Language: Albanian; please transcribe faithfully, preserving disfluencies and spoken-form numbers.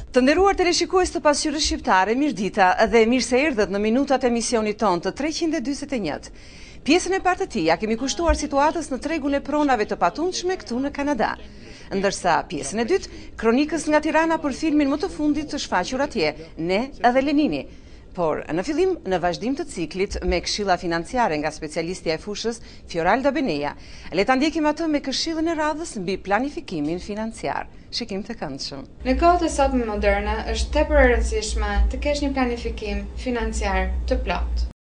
Të nderuar teleshikues të pasqyrës shqiptare, mirëdita dhe mirë se erdhët në minutat e emisionit ton të treqind e dyzet e një. Pjesën e parë të tij ja kemi kushtuar situatës në tregun e pronave të patundshme këtu në Kanada. Ndërsa pjesën e dytë, kronikës nga Tirana për filmin më të fundit të shfaqur atje, Ne edhe Lenini. Por në fillim, në vazhdim të ciklit me këshilla financiare nga specialistja e fushës Fioralda Beneja, le ta ndjekim atë me këshillën e radhës mbi planifikimin financiar. Shikim të këndshëm. Në kohët e sotme moderne është tepër e rëndësishme të kesh një planifikim financiar të plotë.